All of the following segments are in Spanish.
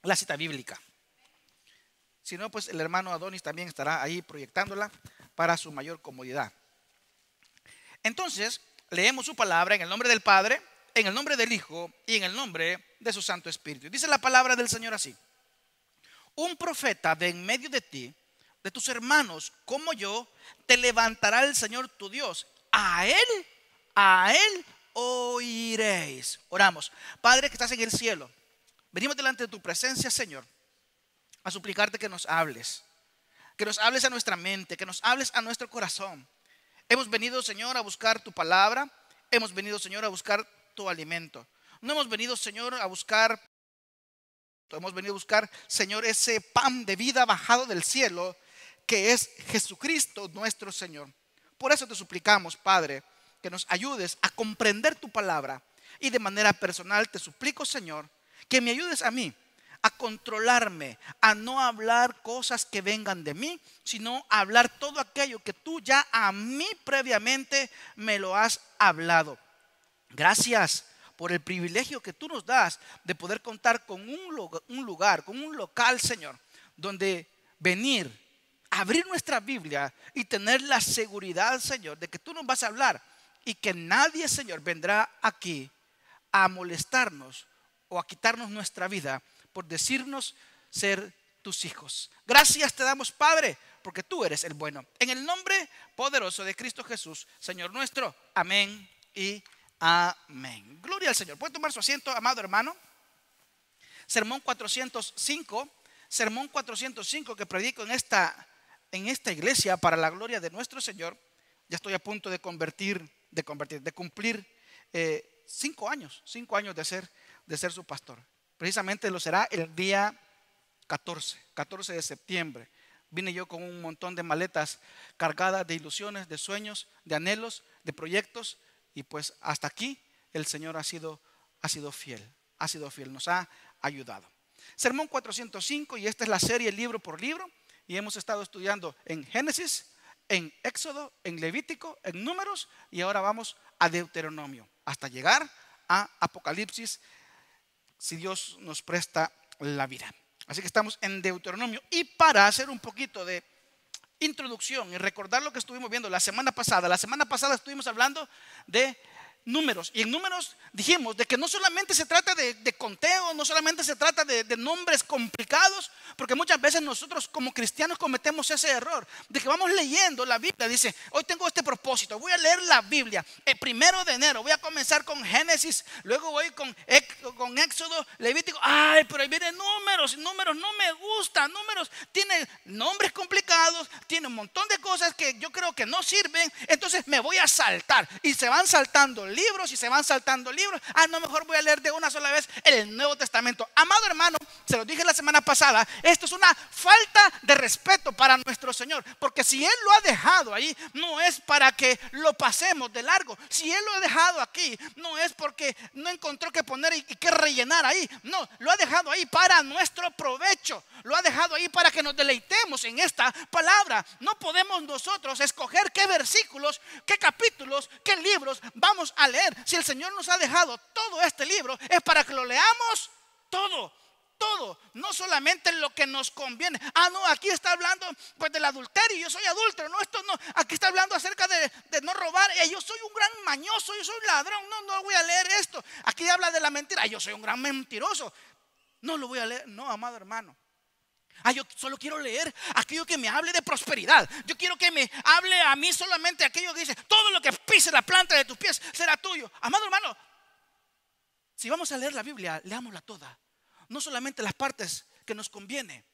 la cita bíblica. Si no, pues el hermano Adonis también estará ahí proyectándola para su mayor comodidad. Entonces, leemos su palabra en el nombre del Padre, en el nombre del Hijo y en el nombre de su Santo Espíritu. Dice la palabra del Señor así: un profeta de en medio de ti, de tus hermanos como yo, te levantará el Señor tu Dios. A Él oiréis. Oramos. Padre que estás en el cielo, venimos delante de tu presencia, Señor, a suplicarte que nos hables a nuestra mente, que nos hables a nuestro corazón. Hemos venido, Señor, a buscar tu palabra. Hemos venido, Señor, a buscar tu alimento. No hemos venido, Señor, a buscar, Señor, ese pan de vida bajado del cielo, que es Jesucristo nuestro Señor. Por eso te suplicamos, Padre, que nos ayudes a comprender tu palabra. Y de manera personal te suplico, Señor, que me ayudes a mí a controlarme, a no hablar cosas que vengan de mí, sino a hablar todo aquello que tú ya a mí previamente me lo has hablado. Gracias por el privilegio que tú nos das de poder contar con un lugar, con un local, Señor, donde venir, abrir nuestra Biblia y tener la seguridad, Señor, de que tú nos vas a hablar y que nadie, Señor, vendrá aquí a molestarnos o a quitarnos nuestra vida por decirnos ser tus hijos. Gracias te damos, Padre, porque tú eres el bueno. En el nombre poderoso de Cristo Jesús, Señor nuestro. Amén y amén. Gloria al Señor. ¿Puede tomar su asiento, amado hermano? Sermón 405 que predico en esta iglesia para la gloria de nuestro Señor. Ya estoy a punto de cumplir 5 años de ser su pastor. Precisamente lo será el día 14 de septiembre. Vine yo con un montón de maletas cargadas de ilusiones, de sueños, de anhelos, de proyectos. Y pues hasta aquí el Señor ha sido fiel, nos ha ayudado. Sermón 405, y esta es la serie libro por libro. Y hemos estado estudiando en Génesis, en Éxodo, en Levítico, en Números, y ahora vamos a Deuteronomio, hasta llegar a Apocalipsis, si Dios nos presta la vida. Así que estamos en Deuteronomio. Y para hacer un poquito de introducción y recordar lo que estuvimos viendo la semana pasada estuvimos hablando de números. Y en números dijimos de que no solamente se trata de conteo, no solamente se trata de nombres complicados, porque muchas veces nosotros como cristianos cometemos ese error de que vamos leyendo la Biblia. Dice, hoy tengo este propósito, voy a leer la Biblia el 1 de enero, voy a comenzar con Génesis, luego voy con Éxodo, Levítico. Ay, pero ahí vienen números no me gustan. Números tiene nombres complicados, tiene un montón de cosas que yo creo que no sirven, entonces me voy a saltar. Y se van saltando libros y se van saltando libros. No, mejor voy a leer de una sola vez el Nuevo Testamento. Amado hermano, se lo dije la semana pasada, esto es una falta de respeto para nuestro Señor, porque si Él lo ha dejado ahí, no es para que lo pasemos de largo. Si Él lo ha dejado aquí, no es porque no encontró que poner y que rellenar ahí. No, lo ha dejado ahí para nuestro provecho. Lo ha dejado ahí para que nos deleitemos en esta palabra. No podemos nosotros escoger qué versículos, qué capítulos, qué libros vamos a leer. Si el Señor nos ha dejado todo este libro, es para que lo leamos todo, no solamente lo que nos conviene. No, aquí está hablando pues del adulterio, yo soy adúltero. No, esto no, aquí está hablando acerca de no robar. Yo soy un gran mañoso, yo soy un ladrón. No voy a leer esto. Aquí habla de la mentira. Yo soy un gran mentiroso. No lo voy a leer. No, amado hermano. Yo solo quiero leer aquello que me hable de prosperidad. Yo quiero que me hable a mí solamente aquello que dice, todo lo que pise la planta de tus pies será tuyo. Amado hermano, si vamos a leer la Biblia, leámosla toda, no solamente las partes que nos conviene,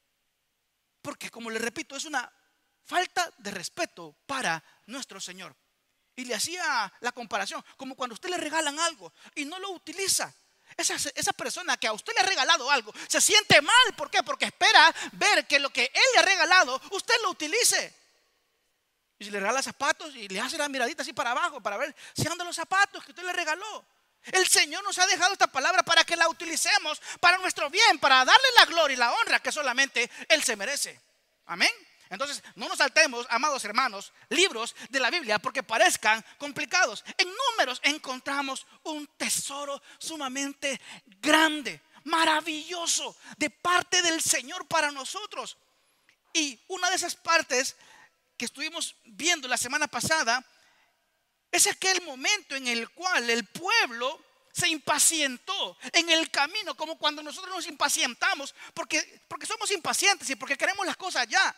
porque como le repito, es una falta de respeto para nuestro Señor. Y le hacía la comparación, como cuando a usted le regalan algo y no lo utiliza. Esa persona que a usted le ha regalado algo se siente mal. ¿Por qué? Porque espera ver que lo que él le ha regalado usted lo utilice. Y si le regala zapatos y le hace la miradita así para abajo para ver si andan los zapatos que usted le regaló. El Señor nos ha dejado esta palabra para que la utilicemos para nuestro bien, para darle la gloria y la honra que solamente Él se merece. Amén. Entonces no nos saltemos, amados hermanos, libros de la Biblia porque parezcan complicados. En Números encontramos un tesoro sumamente grande. maravilloso de parte del Señor para nosotros. Y una de esas partes que estuvimos viendo la semana pasada es aquel momento en el cual el pueblo se impacientó en el camino, como cuando nosotros nos impacientamos porque somos impacientes y porque queremos las cosas ya.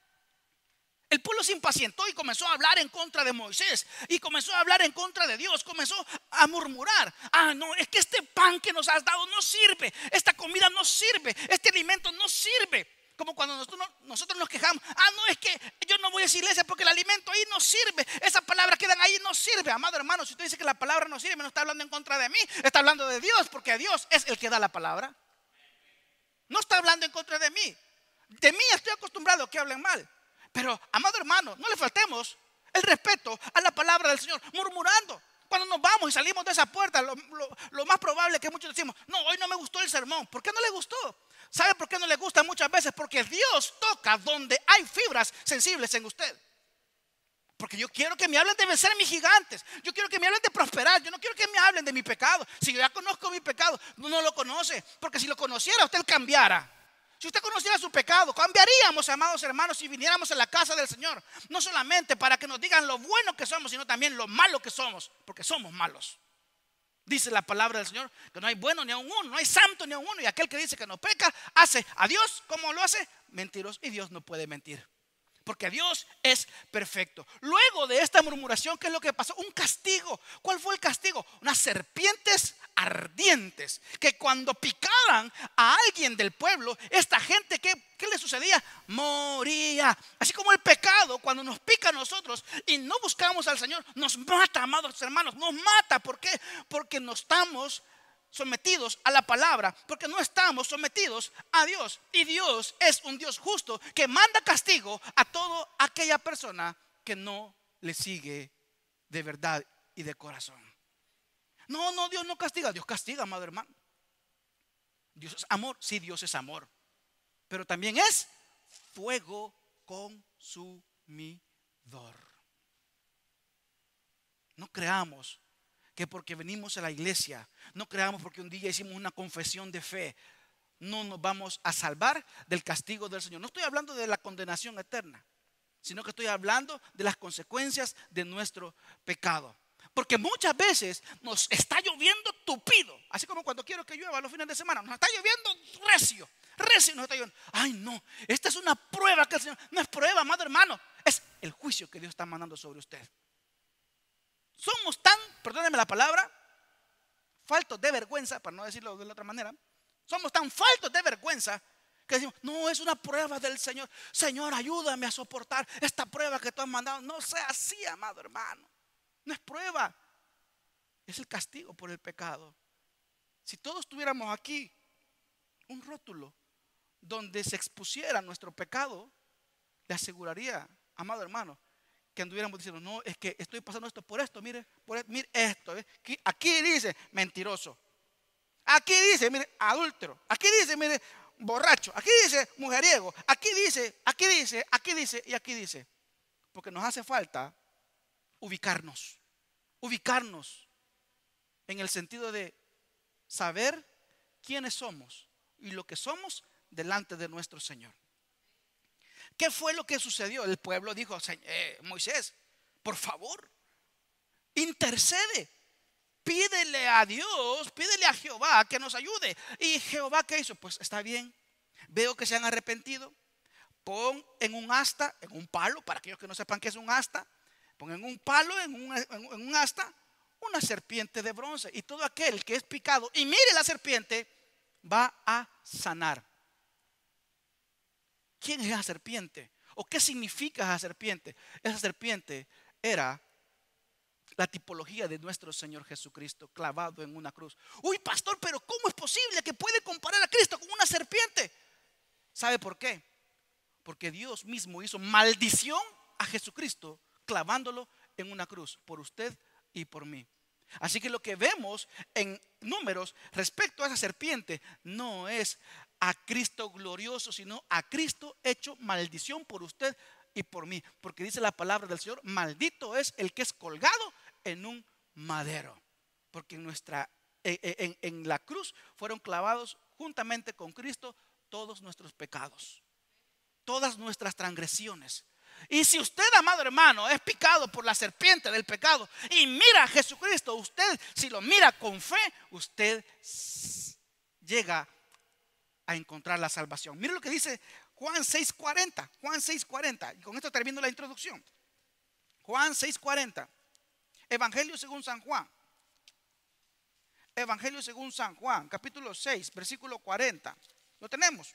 El pueblo se impacientó y comenzó a hablar en contra de Moisés y comenzó a hablar en contra de Dios, comenzó a murmurar. No, es que este pan que nos has dado no sirve, esta comida no sirve, este alimento no sirve. Como cuando nosotros nos quejamos. No, es que yo no voy a esa iglesia porque el alimento ahí no sirve, esas palabras que dan ahí no sirve. Amado hermano, si usted dice que la palabra no sirve, no está hablando en contra de mí, está hablando de Dios, porque Dios es el que da la palabra. No está hablando en contra de mí. De mí estoy acostumbrado a que hablen mal. Pero, amado hermano, no le faltemos el respeto a la palabra del Señor, murmurando. Cuando nos vamos y salimos de esa puerta, lo más probable es que muchos decimos: no, hoy no me gustó el sermón. ¿Por qué no le gustó? ¿Sabe por qué no le gusta muchas veces? Porque Dios toca donde hay fibras sensibles en usted. Porque yo quiero que me hablen de vencer mis gigantes. Yo quiero que me hablen de prosperar. Yo no quiero que me hablen de mi pecado. Si yo ya conozco mi pecado, no lo conoce. Porque si lo conociera, usted cambiara. Si usted conociera su pecado, cambiaríamos, amados hermanos, si viniéramos a la casa del Señor. No solamente para que nos digan lo bueno que somos, sino también lo malo que somos. Porque somos malos. Dice la palabra del Señor que no hay bueno ni a uno, no hay santo ni a uno. Y aquel que dice que no peca, hace a Dios, ¿cómo lo hace? Mentiroso. Y Dios no puede mentir, porque Dios es perfecto. Luego de esta murmuración, ¿qué es lo que pasó? Un castigo. ¿Cuál fue el castigo? Unas serpientes ardientes que cuando picaban a alguien del pueblo, esta gente, ¿qué le sucedía? Moría. Así como el pecado, cuando nos pica a nosotros y no buscamos al Señor, nos mata, amados hermanos, nos mata. ¿Por qué? Porque no estamos sometidos a la palabra, porque no estamos sometidos a Dios. Y Dios es un Dios justo que manda castigo a toda aquella persona que no le sigue de verdad y de corazón. No, Dios no castiga. Dios castiga, amado hermano. Dios es amor. Sí, Dios es amor, pero también es fuego consumidor. No creamos que porque venimos a la iglesia, no creamos porque un día hicimos una confesión de fe, no nos vamos a salvar del castigo del Señor. No estoy hablando de la condenación eterna, sino que estoy hablando de las consecuencias de nuestro pecado. Porque muchas veces nos está lloviendo tupido, así como cuando quiero que llueva los fines de semana, nos está lloviendo recio nos está lloviendo. Ay, no, esta es una prueba que el Señor, no es prueba, amado hermano, es el juicio que Dios está mandando sobre usted. Somos tan, perdónenme la palabra, faltos de vergüenza, para no decirlo de la otra manera. Somos tan faltos de vergüenza que decimos: no, es una prueba del Señor. Señor, ayúdame a soportar esta prueba que tú has mandado. No sea así, amado hermano. No es prueba, es el castigo por el pecado. Si todos tuviéramos aquí un rótulo donde se expusiera nuestro pecado, le aseguraría, amado hermano, que anduviéramos diciendo: no, es que estoy pasando esto por esto, mire esto, aquí dice mentiroso, aquí dice, mire, adúltero, aquí dice, mire, borracho, aquí dice mujeriego, aquí dice, y aquí dice. Porque nos hace falta ubicarnos en el sentido de saber quiénes somos y lo que somos delante de nuestro Señor. ¿Qué fue lo que sucedió? El pueblo dijo: Moisés, por favor, intercede, pídele a Dios, pídele a Jehová que nos ayude. ¿Y Jehová qué hizo? Pues está bien, veo que se han arrepentido. Pon en un asta, en un palo, para aquellos que no sepan qué es un asta, pon en un palo, en un asta, una serpiente de bronce, y todo aquel que es picado y mire la serpiente va a sanar. ¿Quién es esa serpiente? ¿O qué significa esa serpiente? Esa serpiente era la tipología de nuestro Señor Jesucristo clavado en una cruz. Uy, pastor, pero ¿cómo es posible que puede comparar a Cristo con una serpiente? ¿Sabe por qué? Porque Dios mismo hizo maldición a Jesucristo clavándolo en una cruz por usted y por mí. Así que lo que vemos en Números respecto a esa serpiente no es a Cristo glorioso, sino a Cristo hecho maldición por usted y por mí. Porque dice la palabra del Señor: maldito es el que es colgado en un madero. Porque en en la cruz fueron clavados juntamente con Cristo todos nuestros pecados, todas nuestras transgresiones. Y si usted, amado hermano, es picado por la serpiente del pecado y mira a Jesucristo, usted, si lo mira con fe, usted llega a encontrar la salvación. Mire lo que dice Juan 6:40. Juan 6:40. Y con esto termino la introducción. Juan 6:40. Evangelio según San Juan. Evangelio según San Juan, capítulo 6, versículo 40. ¿Lo tenemos?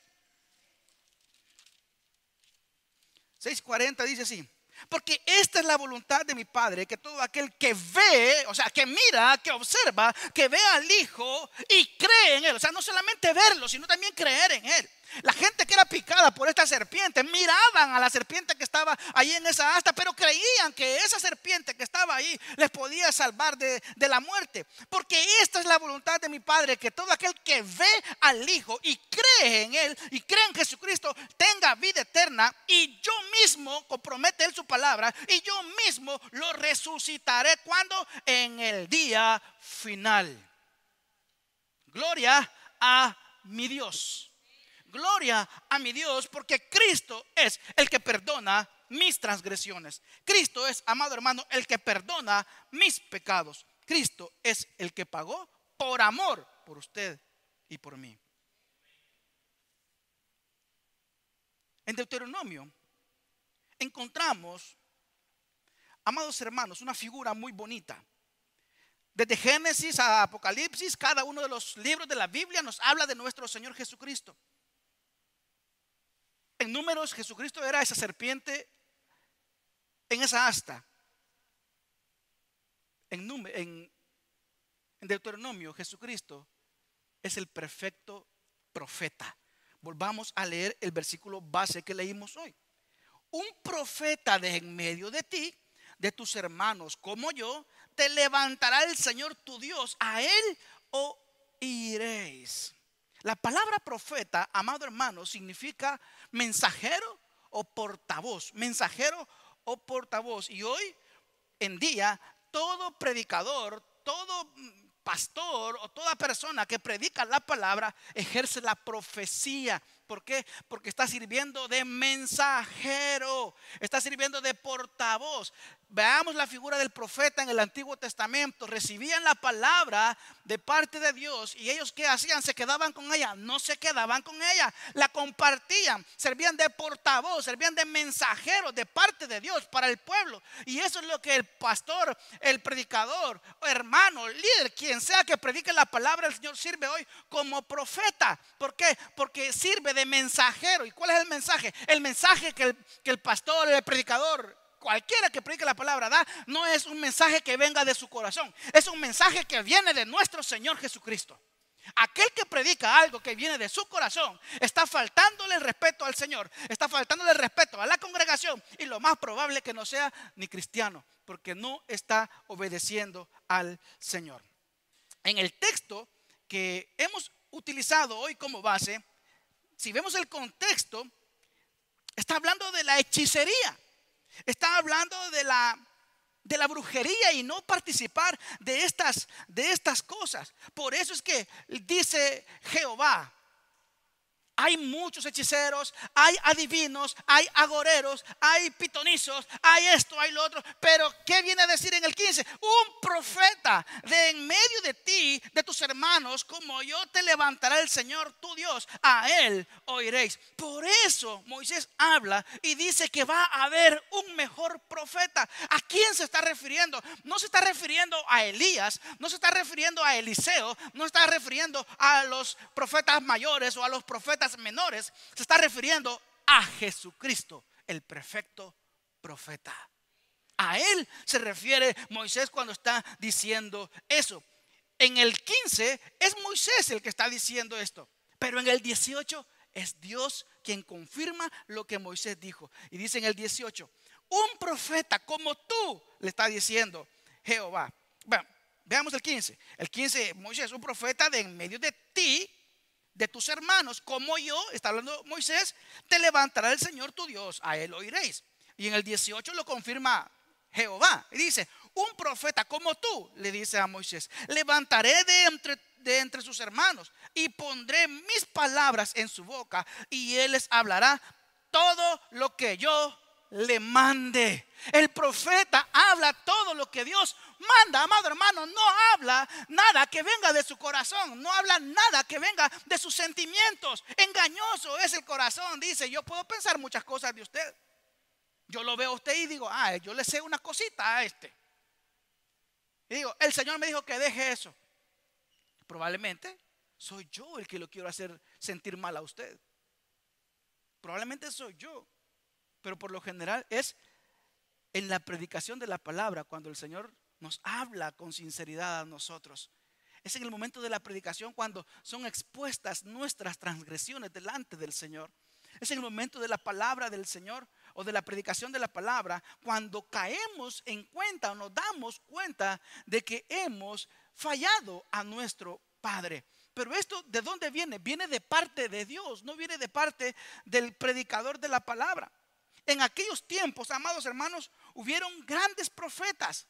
6:40 dice así: porque esta es la voluntad de mi Padre, que todo aquel que ve, o sea, que mira, que observa, que ve al Hijo y cree en Él, o sea, no solamente verlo, sino también creer en Él. La gente que era picada por esta serpiente miraban a la serpiente que estaba ahí en esa asta, pero creían que esa serpiente que estaba ahí les podía salvar de la muerte. Porque esta es la voluntad de mi Padre, que todo aquel que ve al Hijo y cree en Él y cree en Jesucristo tenga vida eterna, y yo mismo, compromete Él su palabra, y yo mismo lo resucitaré. ¿Cuándo? En el día final. Gloria a mi Dios. Gloria a mi Dios, porque Cristo es el que perdona mis transgresiones. Cristo es, amado hermano, el que perdona mis pecados. Cristo es el que pagó por amor por usted y por mí. En Deuteronomio encontramos, amados hermanos, una figura muy bonita. Desde Génesis a Apocalipsis, cada uno de los libros de la Biblia nos habla de nuestro Señor Jesucristo. En Números, Jesucristo era esa serpiente en esa asta. En Deuteronomio, Jesucristo es el perfecto profeta. Volvamos a leer el versículo base que leímos hoy. Un profeta de en medio de ti, de tus hermanos como yo, te levantará el Señor tu Dios, a Él oiréis. La palabra profeta, amado hermano, significa mensajero o portavoz. Mensajero o portavoz. Y hoy en día, todo predicador, todo pastor o toda persona que predica la palabra ejerce la profecía. ¿Por qué? Porque está sirviendo de mensajero, está sirviendo de portavoz. Veamos la figura del profeta en el Antiguo Testamento. Recibían la palabra de parte de Dios, y ellos, ¿qué hacían? Se quedaban con ella. No se quedaban con ella, la compartían. Servían de portavoz, servían de mensajeros de parte de Dios para el pueblo. Y eso es lo que el pastor, el predicador, hermano, líder, quien sea que predique la palabra del Señor, sirve hoy como profeta. ¿Por qué? Porque sirve de mensajero. ¿Y cuál es el mensaje? El mensaje que el pastor, el predicador, cualquiera que predique la palabra da, no es un mensaje que venga de su corazón, es un mensaje que viene de nuestro Señor Jesucristo. Aquel que predica algo que viene de su corazón está faltándole el respeto al Señor, está faltándole el respeto a la congregación, y lo más probable es que no sea ni cristiano, porque no está obedeciendo al Señor. En el texto que hemos utilizado hoy como base, si vemos el contexto, está hablando de la hechicería. Está hablando de la brujería y no participar de estas cosas. Por eso es que dice Jehová: hay muchos hechiceros, hay adivinos, hay agoreros, hay pitonizos, hay esto, hay lo otro. Pero ¿qué viene a decir en el 15? Un profeta de en medio de ti, de tus hermanos como yo, te levantará el Señor tu Dios, a Él oiréis. Por eso Moisés habla y dice que va a haber un mejor profeta. ¿A quién se está refiriendo? No se está refiriendo a Elías, no se está refiriendo a Eliseo, no se está refiriendo a los profetas mayores o a los profetas menores. Se está refiriendo a Jesucristo, el perfecto profeta. A Él se refiere Moisés cuando está diciendo eso. En el 15 es Moisés el que está diciendo esto, pero en el 18 es Dios quien confirma lo que Moisés dijo. Y dice en el 18: un profeta como tú, le está diciendo Jehová. Bueno, veamos el 15. El 15, Moisés, un profeta de en medio de ti, de tus hermanos como yo, está hablando Moisés, te levantará el Señor tu Dios, a Él oiréis. Y en el 18 lo confirma Jehová y dice: un profeta como tú, le dice a Moisés, levantaré de entre sus hermanos y pondré mis palabras en su boca y él les hablará todo lo que yo le mande. El profeta habla todo lo que Dios manda, amado hermano. No habla nada que venga de su corazón, no habla nada que venga de sus sentimientos. Engañoso es el corazón. Dice, yo puedo pensar muchas cosas de usted. Yo lo veo a usted y digo, yo le sé una cosita a este. Y digo, el Señor me dijo que deje eso. Probablemente soy yo el que lo quiero hacer sentir mal a usted. Probablemente soy yo. Pero por lo general es en la predicación de la palabra cuando el Señor nos habla con sinceridad a nosotros. Es en el momento de la predicación cuando son expuestas nuestras transgresiones delante del Señor. Es en el momento de la palabra del Señor o de la predicación de la palabra cuando caemos en cuenta o nos damos cuenta de que hemos fallado a nuestro Padre. Pero esto, ¿de dónde viene? Viene de parte de Dios, no viene de parte del predicador de la palabra. En aquellos tiempos, amados hermanos, hubieron grandes profetas,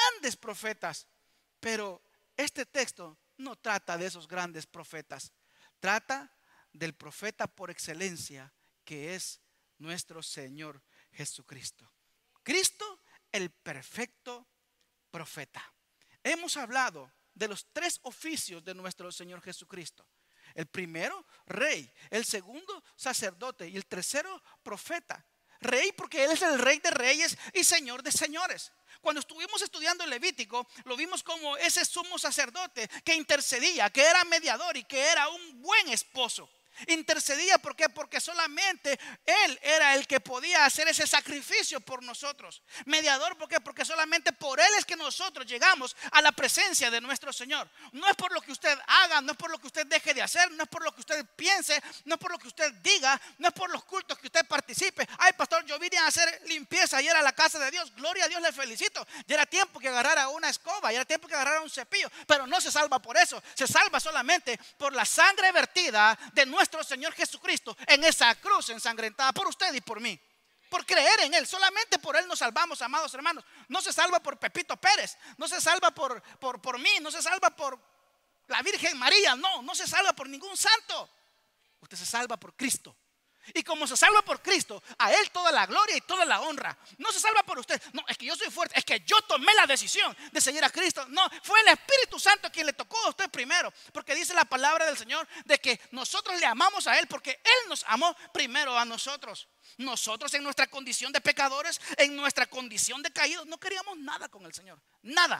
pero este texto no trata de esos grandes profetas, trata del profeta por excelencia que es nuestro Señor Jesucristo. Cristo, el perfecto profeta. Hemos hablado de los 3 oficios de nuestro Señor Jesucristo. El primero, rey. El segundo, sacerdote. Y el tercero, profeta. Rey porque Él es el Rey de reyes y Señor de señores. Cuando estuvimos estudiando el Levítico, lo vimos como ese sumo sacerdote que intercedía, que era mediador y que era un buen esposo. Intercedía, ¿por qué? Porque solamente Él era el que podía hacer ese sacrificio por nosotros. Mediador, ¿por qué? Porque solamente por Él es que nosotros llegamos a la presencia de nuestro Señor. No es por lo que usted haga, no es por lo que usted deje de hacer, no es por lo que usted piense, no es por lo que usted diga, no es por los cultos que usted participe. Ay, pastor, yo vine a hacer limpieza ayer a la casa de Dios. Gloria a Dios, le felicito. Ya era tiempo que agarrara una escoba, ya era tiempo que agarrara un cepillo. Pero no se salva por eso, se salva solamente por la sangre vertida de nuestro Señor Jesucristo en esa cruz ensangrentada por usted y por mí. Por creer en Él, solamente por Él nos salvamos, amados hermanos. No se salva por Pepito Pérez, no se salva por mí, no se salva por la Virgen María, no se salva por ningún santo. Usted se salva por Cristo. Y como se salva por Cristo, a Él toda la gloria y toda la honra. No se salva por usted. No, es que yo soy fuerte, es que yo tomé la decisión de seguir a Cristo. No, fue el Espíritu Santo quien le tocó a usted primero. Porque dice la palabra del Señor de que nosotros le amamos a Él porque Él nos amó primero a nosotros. Nosotros en nuestra condición de pecadores, en nuestra condición de caídos, no queríamos nada con el Señor. Nada,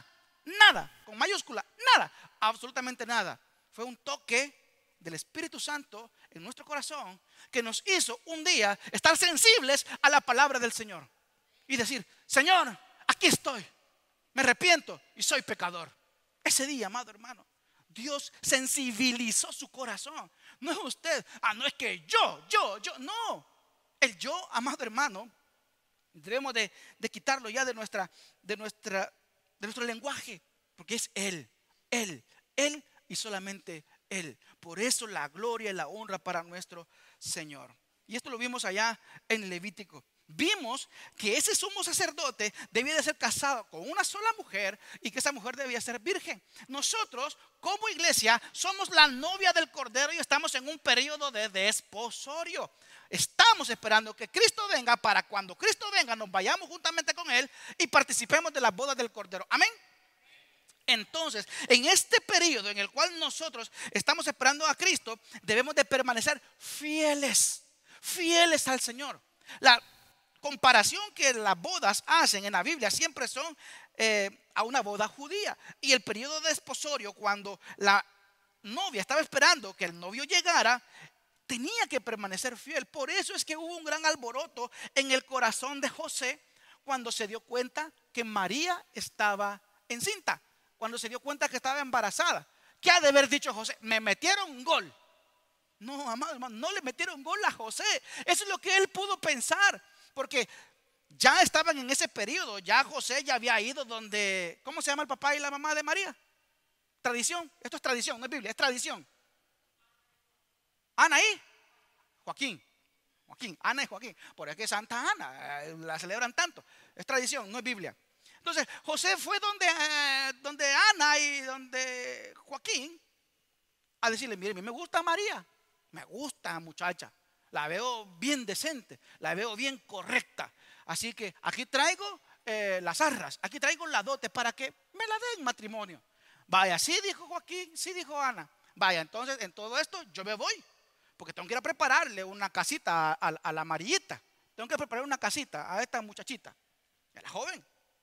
con mayúscula, nada, absolutamente nada. Fue un toque del Espíritu Santo en nuestro corazón que nos hizo un día estar sensibles a la palabra del Señor y decir: Señor, aquí estoy, me arrepiento y soy pecador. Ese día, amado hermano, Dios sensibilizó su corazón. No es usted, no es que yo, no. El yo, amado hermano, debemos de quitarlo ya de nuestro lenguaje, porque es Él y solamente Él. Por eso la gloria y la honra para nuestro Señor. Y esto lo vimos allá en Levítico. Vimos que ese sumo sacerdote debía de ser casado con una sola mujer y que esa mujer debía ser virgen. Nosotros como iglesia somos la novia del Cordero y estamos en un periodo de desposorio. Estamos esperando que Cristo venga para cuando Cristo venga nos vayamos juntamente con Él y participemos de las bodas del Cordero. Amén. Entonces, en este periodo en el cual nosotros estamos esperando a Cristo, debemos de permanecer fieles al Señor. La comparación que las bodas hacen en la Biblia siempre son a una boda judía. Y el periodo de desposorio, cuando la novia estaba esperando que el novio llegara, tenía que permanecer fiel. Por eso es que hubo un gran alboroto en el corazón de José cuando se dio cuenta que María estaba encinta. Cuando se dio cuenta que estaba embarazada. ¿Qué ha de haber dicho José? Me metieron un gol. No, amado hermano, no le metieron gol a José. Eso es lo que él pudo pensar. Porque ya estaban en ese periodo. Ya José ya había ido donde, ¿cómo se llama el papá y la mamá de María? Tradición. Esto es tradición, no es Biblia, es tradición. Ana y Joaquín. Ana y Joaquín. Por aquí Santa Ana, la celebran tanto. Es tradición, no es Biblia. Entonces José fue donde Ana y donde Joaquín a decirle: mire, a mí me gusta María, me gusta muchacha, la veo bien decente, la veo bien correcta, así que aquí traigo las arras, aquí traigo la dote para que me la den matrimonio. Vaya, sí dijo Joaquín, sí dijo Ana. Vaya, entonces en todo esto yo me voy, porque tengo que ir a prepararle una casita a la amarillita. Tengo que preparar una casita a esta muchachita, a la joven.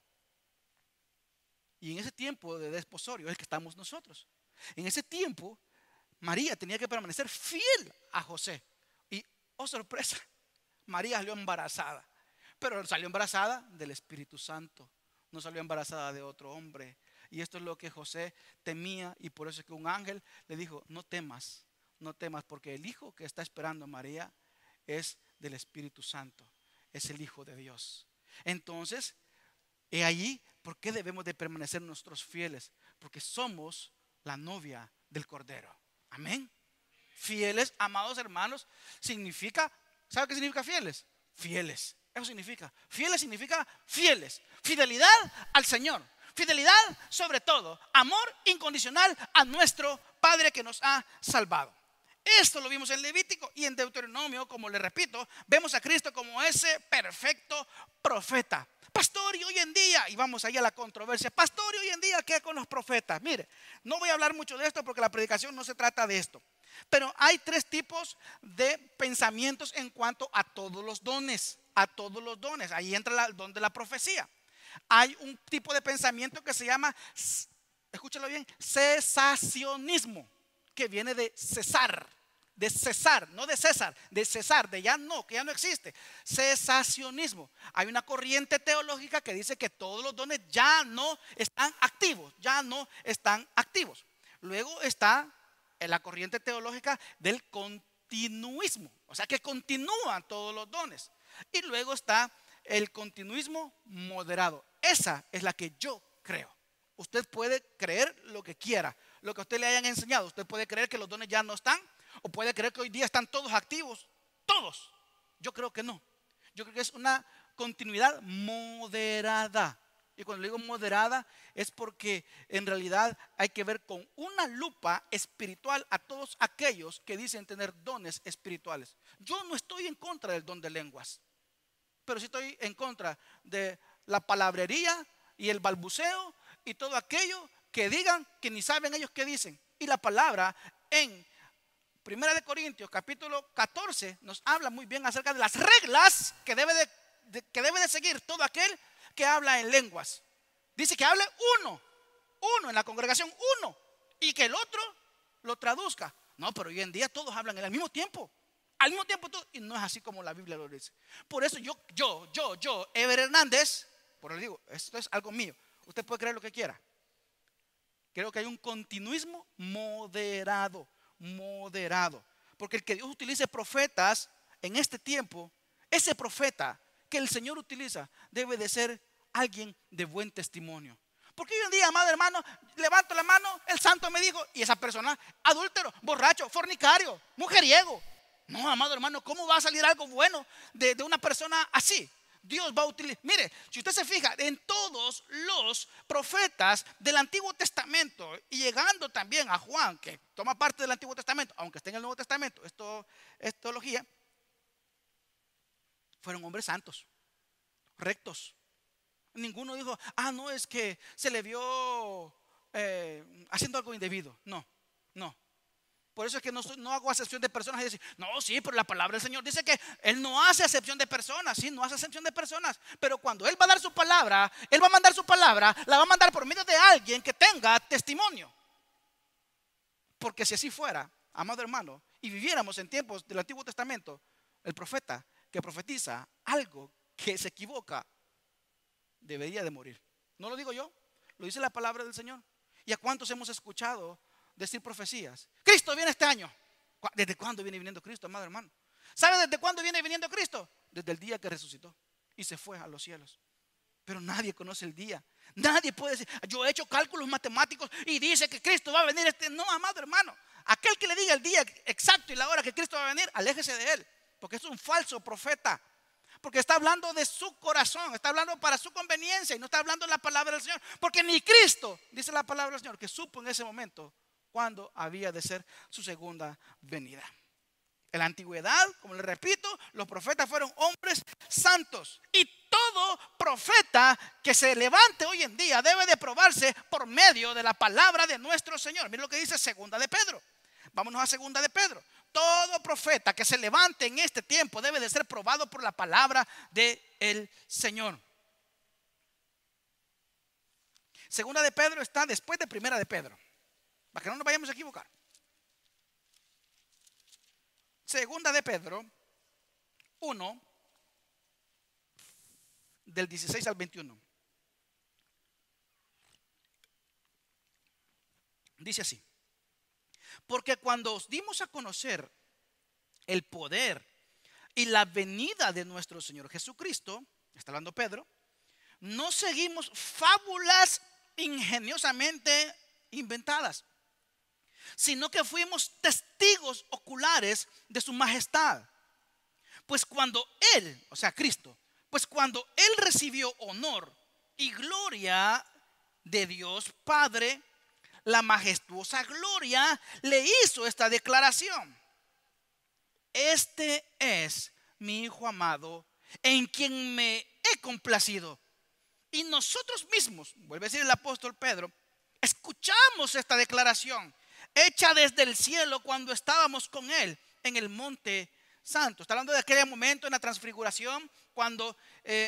Y en ese tiempo de desposorio es el que estamos nosotros. En ese tiempo María tenía que permanecer fiel a José. Y, oh sorpresa, María salió embarazada. Pero salió embarazada del Espíritu Santo. No salió embarazada de otro hombre. Y esto es lo que José temía. Y por eso es que un ángel le dijo: no temas, no temas, porque el hijo que está esperando a María es del Espíritu Santo. Es el Hijo de Dios. Entonces, he allí por qué debemos de permanecer nosotros fieles. Porque somos la novia del Cordero. Amén. Fieles, amados hermanos, significa, ¿sabe qué significa fieles? Fieles. Eso significa. Fieles significa fieles. Fidelidad al Señor. Fidelidad sobre todo. Amor incondicional a nuestro Padre que nos ha salvado. Esto lo vimos en Levítico y en Deuteronomio, como le repito, vemos a Cristo como ese perfecto profeta. Pastor, y hoy en día, y vamos ahí a la controversia, pastor, y hoy en día, ¿qué con los profetas? Mire, no voy a hablar mucho de esto porque la predicación no se trata de esto. Pero hay tres tipos de pensamientos en cuanto a todos los dones. A todos los dones. Ahí entra el don de la profecía. Hay un tipo de pensamiento que se llama, escúchalo bien, cesacionismo, que viene de cesar. De cesar, no de César, de cesar, de ya no, que ya no existe. Cesacionismo. Hay una corriente teológica que dice que todos los dones ya no están activos, ya no están activos. Luego está la corriente teológica del continuismo, o sea que continúan todos los dones. Y luego está el continuismo moderado. Esa es la que yo creo. Usted puede creer lo que quiera, lo que a usted le hayan enseñado. Usted puede creer que los dones ya no están, o puede creer que hoy día están todos activos. Todos. Yo creo que no. Yo creo que es una continuidad moderada. Y cuando digo moderada es porque en realidad hay que ver con una lupa espiritual a todos aquellos que dicen tener dones espirituales. Yo no estoy en contra del don de lenguas, pero sí estoy en contra de la palabrería y el balbuceo y todo aquello que digan que ni saben ellos qué dicen. Y la palabra en 1 Corintios capítulo 14 nos habla muy bien acerca de las reglas que debe de seguir todo aquel que habla en lenguas. Dice que hable uno en la congregación, uno, y que el otro lo traduzca. No, pero hoy en día todos hablan al mismo tiempo todos, y no es así como la Biblia lo dice. Por eso yo, Ever Hernández, por eso digo, esto es algo mío. Usted puede creer lo que quiera. Creo que hay un continuismo moderado, porque el que Dios utilice profetas en este tiempo, ese profeta que el Señor utiliza debe de ser alguien de buen testimonio. Porque hoy en día, amado hermano, levanto la mano, el santo me dijo, y esa persona, adúltero, borracho, fornicario, mujeriego. No, amado hermano, ¿cómo va a salir algo bueno de una persona así? Dios va a utilizar. Mire, si usted se fija en todos los profetas del Antiguo Testamento y llegando también a Juan, que toma parte del Antiguo Testamento, aunque esté en el Nuevo Testamento, esto es teología, fueron hombres santos, rectos. Ninguno dijo, no, es que se le vio haciendo algo indebido. No. Por eso es que no hago acepción de personas y decir, no, sí, pero la palabra del Señor dice que Él no hace acepción de personas. Sí, no hace acepción de personas. Pero cuando Él va a dar su palabra, Él va a mandar su palabra, la va a mandar por medio de alguien que tenga testimonio. Porque si así fuera, amado hermano, y viviéramos en tiempos del Antiguo Testamento, el profeta que profetiza algo que se equivoca, debería de morir. No lo digo yo, lo dice la palabra del Señor. ¿Y a cuántos hemos escuchado decir profecías? Cristo viene este año. ¿Desde cuándo viene viniendo Cristo, amado hermano? ¿Sabe desde cuándo viene viniendo Cristo? Desde el día que resucitó y se fue a los cielos. Pero nadie conoce el día. Nadie puede decir, yo he hecho cálculos matemáticos y dice que Cristo va a venir No, amado hermano, aquel que le diga el día exacto y la hora que Cristo va a venir, aléjese de él, porque es un falso profeta. Porque está hablando de su corazón, está hablando para su conveniencia y no está hablando la palabra del Señor. Porque ni Cristo, dice la palabra del Señor, que supo en ese momento cuándo había de ser su segunda venida. En la antigüedad, como les repito, los profetas fueron hombres santos. Y todo profeta que se levante hoy en día debe de probarse por medio de la palabra de nuestro Señor. Miren lo que dice segunda de Pedro. Vámonos a segunda de Pedro. Todo profeta que se levante en este tiempo debe de ser probado por la palabra del Señor. Segunda de Pedro está después de primera de Pedro, para que no nos vayamos a equivocar. Segunda de Pedro 1, del 16 al 21. Dice así: porque cuando os dimos a conocer el poder y la venida de nuestro Señor Jesucristo, está hablando Pedro, no seguimos fábulas ingeniosamente inventadas, sino que fuimos testigos oculares de su majestad. Pues cuando Él, o sea Cristo, pues cuando Él recibió honor y gloria de Dios Padre, la majestuosa gloria le hizo esta declaración: este es mi Hijo amado, en quien me he complacido. Y nosotros mismos, vuelve a decir el apóstol Pedro, escuchamos esta declaración hecha desde el cielo cuando estábamos con Él en el monte santo. Está hablando de aquel momento en la transfiguración, cuando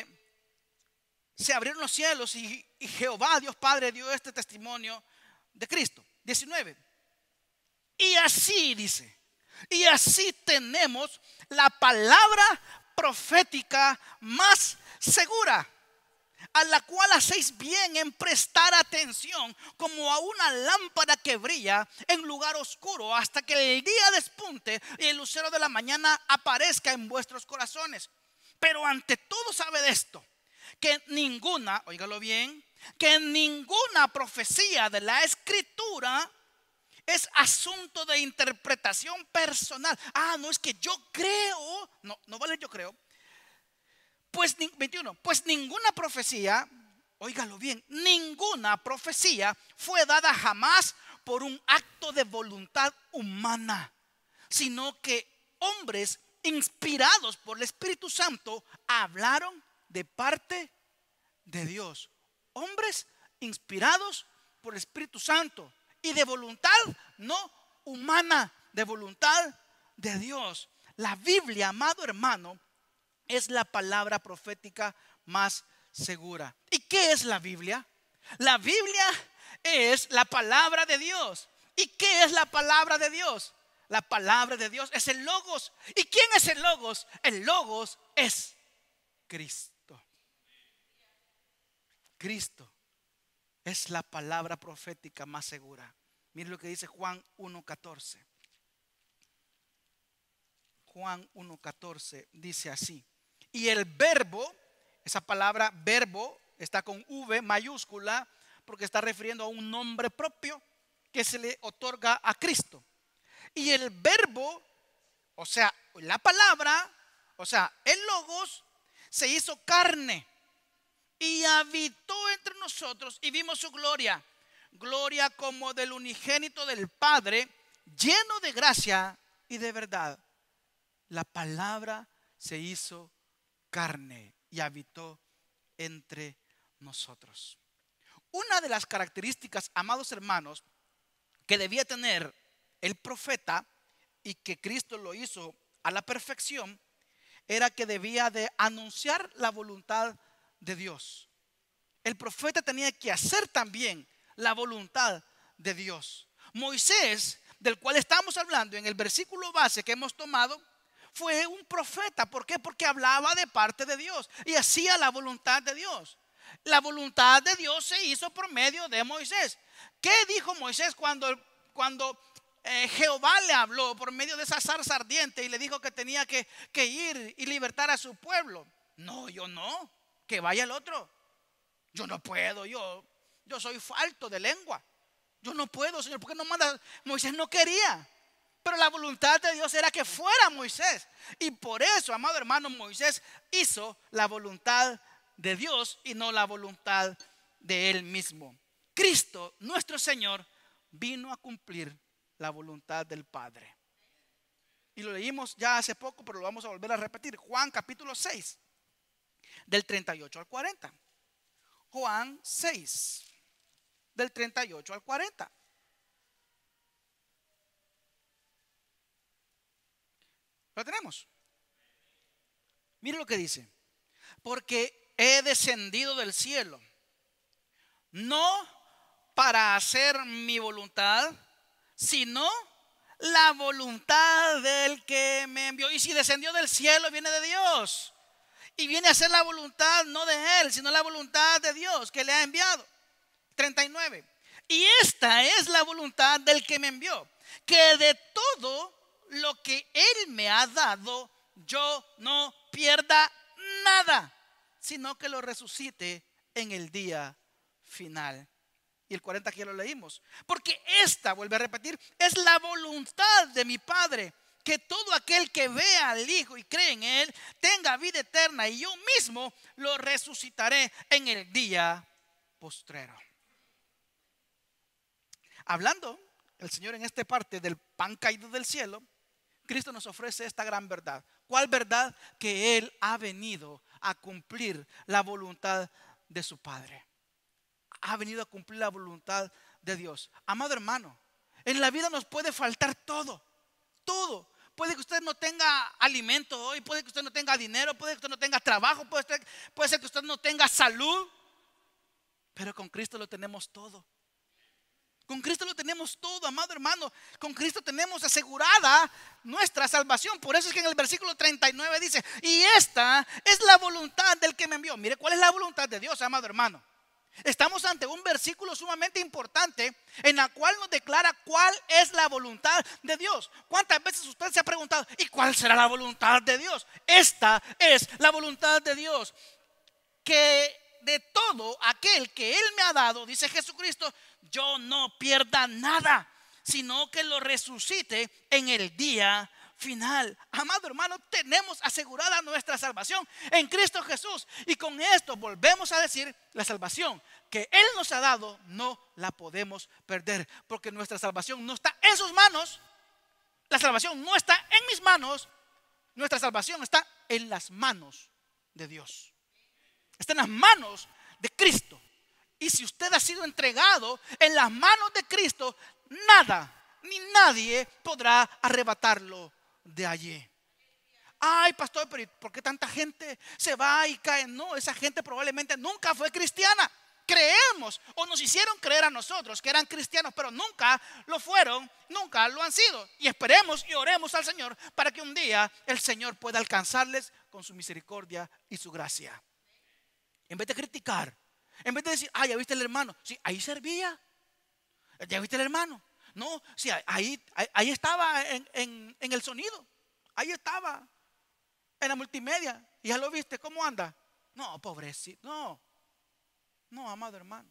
se abrieron los cielos y Jehová, Dios Padre, dio este testimonio de Cristo. 19. Y así dice, y así tenemos la palabra profética más segura, a la cual hacéis bien en prestar atención, como a una lámpara que brilla en lugar oscuro, hasta que el día despunte y el lucero de la mañana aparezca en vuestros corazones. Pero ante todo sabe de esto, que ninguna, óigalo bien, que ninguna profecía de la Escritura es asunto de interpretación personal. No es que yo creo, no vale yo creo. Pues 21, pues ninguna profecía, óigalo bien, ninguna profecía fue dada jamás por un acto de voluntad humana, sino que hombres inspirados por el Espíritu Santo hablaron de parte de Dios. Hombres inspirados por el Espíritu Santo y de voluntad no humana, de voluntad de Dios. La Biblia, amado hermano, es la palabra profética más segura. ¿Y qué es la Biblia? La Biblia es la palabra de Dios. ¿Y qué es la palabra de Dios? La palabra de Dios es el Logos. ¿Y quién es el Logos? El Logos es Cristo. Cristo es la palabra profética más segura. Mire lo que dice Juan 1:14. Juan 1:14 dice así: y el verbo, esa palabra verbo está con V mayúscula porque está refiriendo a un nombre propio que se le otorga a Cristo. Y el verbo, o sea, la palabra, o sea, el Logos, se hizo carne y habitó entre nosotros y vimos su gloria. Gloria como del unigénito del Padre, lleno de gracia y de verdad. La palabra se hizo carne y habitó entre nosotros. Una de las características, amados hermanos, que debía tener el profeta y que Cristo lo hizo a la perfección, era que debía de anunciar la voluntad de Dios. El profeta tenía que hacer también la voluntad de Dios. Moisés, del cual estamos hablando en el versículo base que hemos tomado, fue un profeta. ¿Por qué? Porque hablaba de parte de Dios y hacía la voluntad de Dios. La voluntad de Dios se hizo por medio de Moisés. ¿Qué dijo Moisés cuando Jehová le habló por medio de esa zarza ardiente y le dijo que tenía que ir y libertar a su pueblo? No, yo no, que vaya el otro. Yo no puedo, yo soy falto de lengua. Yo no puedo, Señor. ¿Por qué no manda? Moisés no quería. Pero la voluntad de Dios era que fuera Moisés. Y por eso, amado hermano, Moisés hizo la voluntad de Dios y no la voluntad de él mismo. Cristo, nuestro Señor, vino a cumplir la voluntad del Padre. Y lo leímos ya hace poco, pero lo vamos a volver a repetir. Juan capítulo 6, del 38 al 40. Juan 6, del 38 al 40. ¿Lo tenemos? Mire lo que dice. Porque he descendido del cielo, no para hacer mi voluntad, sino la voluntad del que me envió. Y si descendió del cielo, viene de Dios. Y viene a hacer la voluntad no de él, sino la voluntad de Dios que le ha enviado. 39. Y esta es la voluntad del que me envió, que de todo lo que él me ha dado, yo no pierda nada, sino que lo resucite en el día final. Y el 40 que ya lo leímos. Porque esta, vuelve a repetir, es la voluntad de mi Padre, que todo aquel que vea al Hijo y cree en él tenga vida eterna, y yo mismo lo resucitaré en el día postrero. Hablando el Señor en esta parte del pan caído del cielo, Cristo nos ofrece esta gran verdad. ¿Cuál verdad? Que Él ha venido a cumplir la voluntad de su Padre. Ha venido a cumplir la voluntad de Dios. Amado hermano, en la vida nos puede faltar todo. Todo. Puede que usted no tenga alimento hoy, puede que usted no tenga dinero, puede que usted no tenga trabajo, puede ser que usted no tenga salud. Pero con Cristo lo tenemos todo. Con Cristo lo tenemos todo, amado hermano. Con Cristo tenemos asegurada nuestra salvación. Por eso es que en el versículo 39 dice: y esta es la voluntad del que me envió. Mire, ¿cuál es la voluntad de Dios, amado hermano? Estamos ante un versículo sumamente importante en la cual nos declara cuál es la voluntad de Dios. ¿Cuántas veces usted se ha preguntado: ¿y cuál será la voluntad de Dios? Esta es la voluntad de Dios, que de todo aquel que Él me ha dado, dice Jesucristo, yo no pierda nada, sino que lo resucite en el día final. Amado hermano, tenemos asegurada nuestra salvación en Cristo Jesús. Y con esto volvemos a decir: la salvación que Él nos ha dado no la podemos perder, porque nuestra salvación no está en sus manos. La salvación no está en mis manos. Nuestra salvación está en las manos de Dios. Está en las manos de Cristo. Y si usted ha sido entregado en las manos de Cristo, nada ni nadie podrá arrebatarlo de allí. Ay, pastor, pero ¿por qué tanta gente se va y cae? No, esa gente probablemente nunca fue cristiana. Creemos o nos hicieron creer a nosotros que eran cristianos, pero nunca lo fueron, nunca lo han sido. Y esperemos y oremos al Señor para que un día el Señor pueda alcanzarles con su misericordia y su gracia. En vez de criticar, en vez de decir: ah, ya viste el hermano, sí, ahí servía. Ya viste el hermano, no, sí, ahí estaba en el sonido, ahí estaba en la multimedia, y ya lo viste, ¿cómo anda? No, pobrecito, no, amado hermano.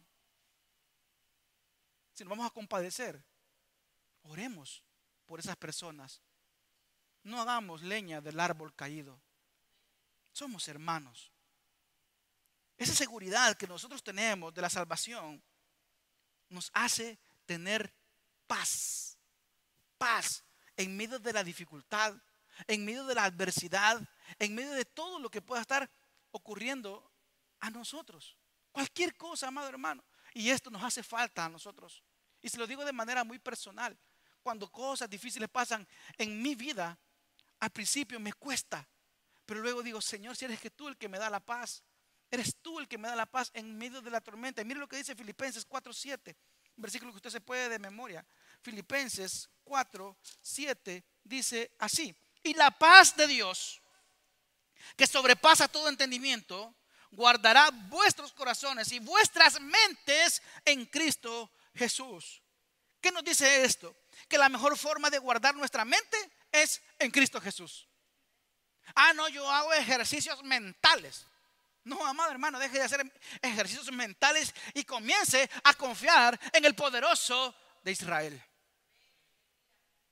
Si nos vamos a compadecer, oremos por esas personas. No hagamos leña del árbol caído. Somos hermanos. Esa seguridad que nosotros tenemos de la salvación nos hace tener paz. Paz en medio de la dificultad, en medio de la adversidad, en medio de todo lo que pueda estar ocurriendo a nosotros. Cualquier cosa, amado hermano. Y esto nos hace falta a nosotros. Y se lo digo de manera muy personal. Cuando cosas difíciles pasan en mi vida, al principio me cuesta. Pero luego digo: Señor, si eres que tú el que me da la paz. Eres tú el que me da la paz en medio de la tormenta. Y mire lo que dice Filipenses 4:7. Un versículo que usted se puede de memoria. Filipenses 4:7 dice así: y la paz de Dios, que sobrepasa todo entendimiento, guardará vuestros corazones y vuestras mentes en Cristo Jesús. ¿Qué nos dice esto? Que la mejor forma de guardar nuestra mente es en Cristo Jesús. Ah, no, yo hago ejercicios mentales. No, amado hermano, deje de hacer ejercicios mentales y comience a confiar en el poderoso de Israel.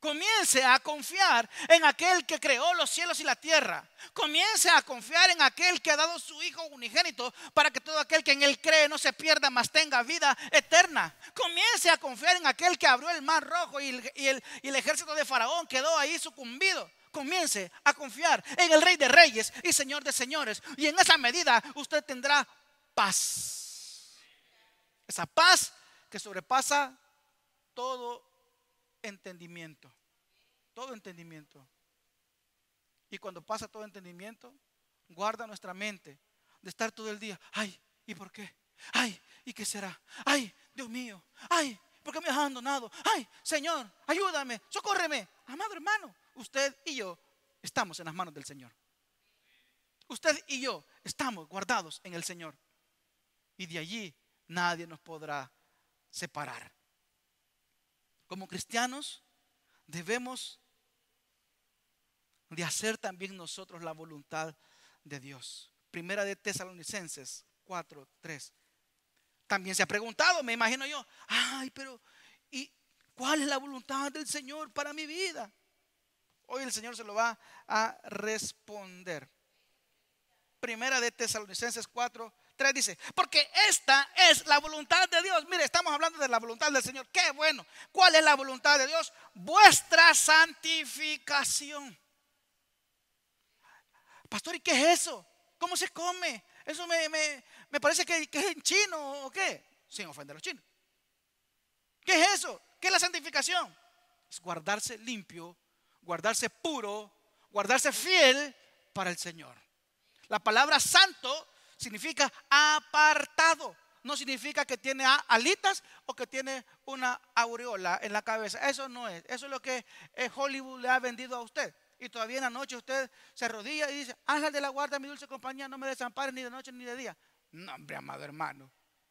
Comience a confiar en aquel que creó los cielos y la tierra. Comience a confiar en aquel que ha dado su Hijo unigénito para que todo aquel que en él cree no se pierda, mas tenga vida eterna. Comience a confiar en aquel que abrió el mar rojo y el ejército de Faraón quedó ahí sucumbido. Comience a confiar en el Rey de Reyes y Señor de Señores. Y en esa medida usted tendrá paz. Esa paz que sobrepasa todo entendimiento. Todo entendimiento. Y cuando pasa todo entendimiento, guarda nuestra mente de estar todo el día: ay, ¿y por qué? Ay, ¿y qué será? Ay, Dios mío. Ay, ¿por qué me has abandonado? Ay, Señor, ayúdame, socórreme. Amado hermano, usted y yo estamos en las manos del Señor. Usted y yo estamos guardados en el Señor. Y de allí nadie nos podrá separar. Como cristianos debemos de hacer también nosotros la voluntad de Dios. Primera de Tesalonicenses 4:3. También se ha preguntado, me imagino yo: ay, pero ¿y cuál es la voluntad del Señor para mi vida? Hoy el Señor se lo va a responder. Primera de Tesalonicenses 4:3 dice: porque esta es la voluntad de Dios. Mire, estamos hablando de la voluntad del Señor. Qué bueno. ¿Cuál es la voluntad de Dios? Vuestra santificación. Pastor, ¿y qué es eso? ¿Cómo se come? Eso me parece que es en chino o qué. Sin ofender a los chinos. ¿Qué es eso? ¿Qué es la santificación? Es guardarse limpio, guardarse puro, guardarse fiel para el Señor. La palabra santo significa apartado. No significa que tiene alitas o que tiene una aureola en la cabeza. Eso no es. Eso es lo que Hollywood le ha vendido a usted. Y todavía en la noche usted se arrodilla y dice: ángel de la guarda, mi dulce compañía, no me desampares ni de noche ni de día. No, hombre, amado hermano.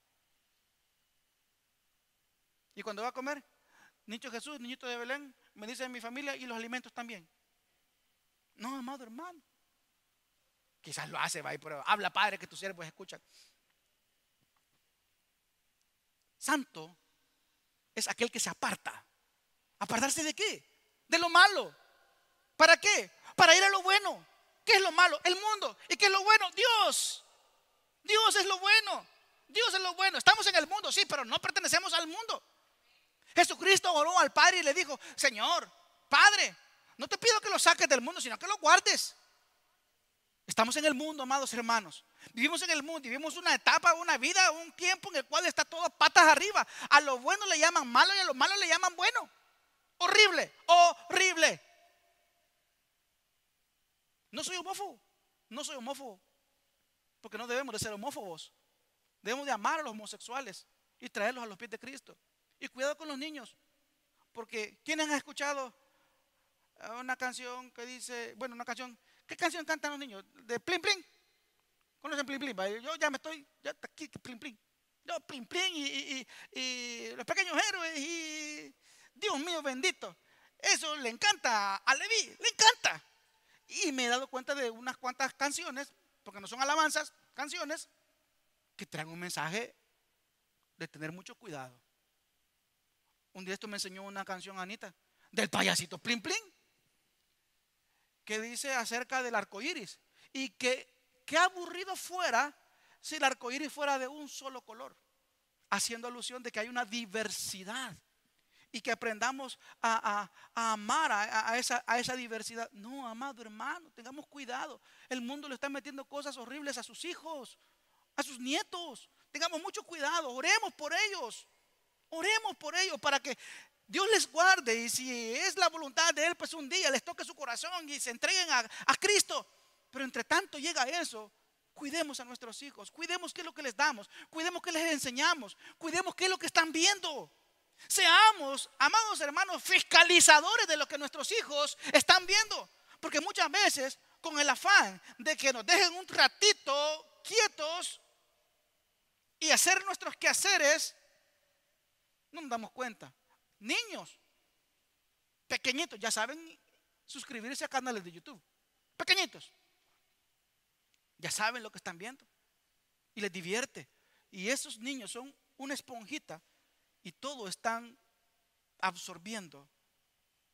Y cuando va a comer, niño Jesús, niñito de Belén, me dice mi familia, y los alimentos también. No, amado hermano. Quizás lo hace, va, pero habla, Padre, que tus siervos escuchan. Santo es aquel que se aparta. ¿Apartarse de qué? De lo malo. ¿Para qué? Para ir a lo bueno. ¿Qué es lo malo? El mundo. ¿Y qué es lo bueno? Dios. Dios es lo bueno. Dios es lo bueno. Estamos en el mundo, sí, pero no pertenecemos al mundo. Jesucristo oró al Padre y le dijo: Señor, Padre, no te pido que lo saques del mundo, sino que lo guardes. Estamos en el mundo, amados hermanos. Vivimos en el mundo, vivimos una etapa, una vida, un tiempo en el cual está todo patas arriba. A lo bueno le llaman malo y a lo malo le llaman bueno. Horrible, horrible. No soy homófobo, no soy homófobo, porque no debemos de ser homófobos. Debemos de amar a los homosexuales y traerlos a los pies de Cristo. Y cuidado con los niños, porque ¿quiénes han escuchado una canción que dice, bueno, una canción, ¿qué canción cantan los niños? De Plin Plin. ¿Conocen Plin Plin? Yo ya me estoy, ya está aquí, Plin Plin. Yo, Plin Plin y los pequeños héroes y Dios mío bendito. Eso le encanta a Leví, le encanta. Y me he dado cuenta de unas cuantas canciones, porque no son alabanzas, canciones que traen un mensaje de tener mucho cuidado. Un día esto me enseñó una canción, Anita, del payasito Plin Plin, que dice acerca del arco iris. Y que qué aburrido fuera si el arco iris fuera de un solo color, haciendo alusión de que hay una diversidad. Y que aprendamos a amar a esa diversidad. No, amado hermano, tengamos cuidado. El mundo le está metiendo cosas horribles a sus hijos, a sus nietos. Tengamos mucho cuidado, oremos por ellos. Oremos por ellos para que Dios les guarde. Y si es la voluntad de Él, pues un día les toque su corazón y se entreguen a Cristo. Pero entre tanto llega eso, cuidemos a nuestros hijos. Cuidemos qué es lo que les damos. Cuidemos qué les enseñamos. Cuidemos qué es lo que están viendo. Seamos, amados hermanos, fiscalizadores de lo que nuestros hijos están viendo. Porque muchas veces, con el afán de que nos dejen un ratito quietos y hacer nuestros quehaceres, no nos damos cuenta. Niños pequeñitos ya saben suscribirse a canales de YouTube. Pequeñitos ya saben lo que están viendo y les divierte. Y esos niños son una esponjita y todo están absorbiendo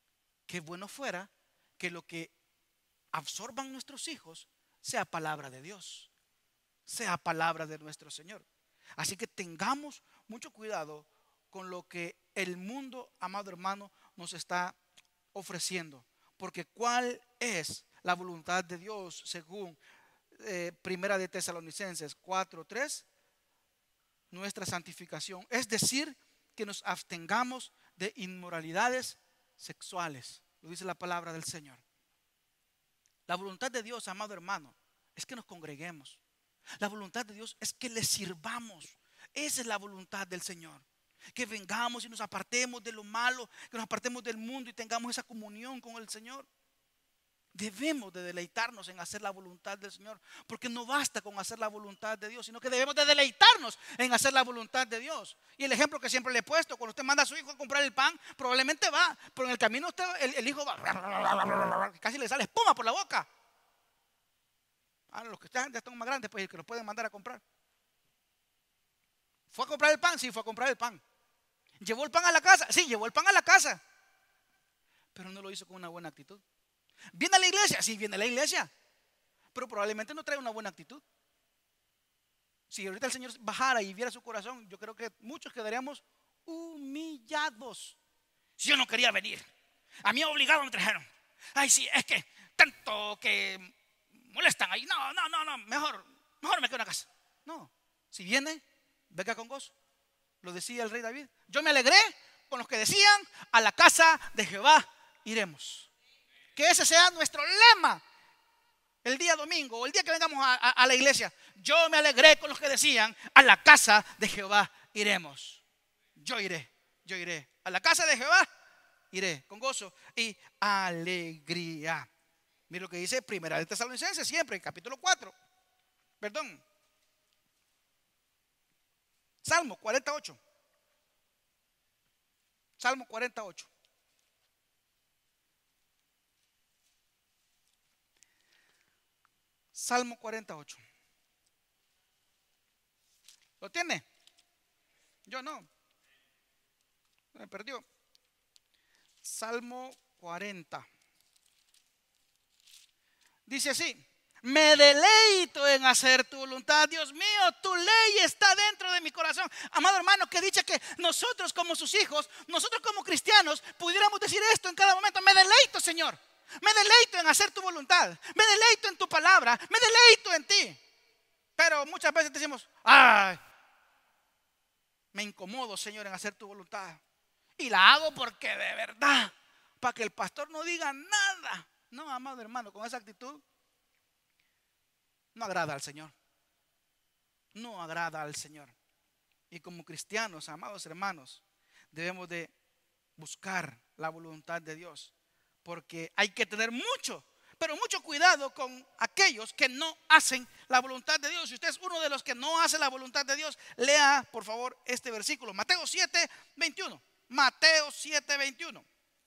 qué bueno fuera que lo que absorban nuestros hijos sea palabra de Dios, sea palabra de nuestro Señor. Así que tengamos mucho cuidado con lo que el mundo, amado hermano, nos está ofreciendo. Porque ¿cuál es la voluntad de Dios según Primera de Tesalonicenses 4:3? Nuestra santificación, es decir, que nos abstengamos de inmoralidades sexuales. Lo dice la palabra del Señor. La voluntad de Dios, amado hermano, es que nos congreguemos. La voluntad de Dios es que le sirvamos. Esa es la voluntad del Señor. Que vengamos y nos apartemos de lo malo, que nos apartemos del mundo y tengamos esa comunión con el Señor. Debemos de deleitarnos en hacer la voluntad del Señor, porque no basta con hacer la voluntad de Dios, sino que debemos de deleitarnos en hacer la voluntad de Dios. Y el ejemplo que siempre le he puesto: cuando usted manda a su hijo a comprar el pan, probablemente va, pero en el camino usted, el hijo va, casi le sale espuma por la boca. A los que ya están más grandes, pues, que los pueden mandar a comprar. ¿Fue a comprar el pan? Sí, fue a comprar el pan. ¿Llevó el pan a la casa? Sí, llevó el pan a la casa, pero no lo hizo con una buena actitud. ¿Viene a la iglesia? Sí, viene a la iglesia, pero probablemente no trae una buena actitud. Si ahorita el Señor bajara y viera su corazón, yo creo que muchos quedaríamos humillados. Si yo no quería venir, a mí obligado me trajeron. Ay, sí, es que tanto que molestan ahí. No, mejor me quedo en la casa. No, si viene, venga con gozo. Lo decía el rey David: yo me alegré con los que decían, a la casa de Jehová iremos. Que ese sea nuestro lema el día domingo o el día que vengamos a la iglesia. Yo me alegré con los que decían, a la casa de Jehová iremos. Yo iré a la casa de Jehová, iré con gozo y alegría. Mira lo que dice Primera de Tesalonicenses, siempre, capítulo 4. Perdón, Salmo 48. Salmo 48. Salmo 48. ¿Lo tiene? Yo no. Me perdió. Salmo 40. Dice así: me deleito en hacer tu voluntad, Dios mío, tu ley está dentro de mi corazón. Amado hermano, que dice que nosotros como sus hijos, nosotros como cristianos, pudiéramos decir esto en cada momento: me deleito, Señor. Me deleito en hacer tu voluntad. Me deleito en tu palabra. Me deleito en ti. Pero muchas veces decimos: ay, me incomodo, Señor, en hacer tu voluntad. Y la hago porque de verdad, para que el pastor no diga nada. No, amado hermano, con esa actitud no agrada al Señor. No agrada al Señor. Y como cristianos, amados hermanos, debemos de buscar la voluntad de Dios. Porque hay que tener mucho, pero mucho cuidado con aquellos que no hacen la voluntad de Dios. Si usted es uno de los que no hace la voluntad de Dios, lea por favor este versículo, Mateo 7:21. Mateo 7:21.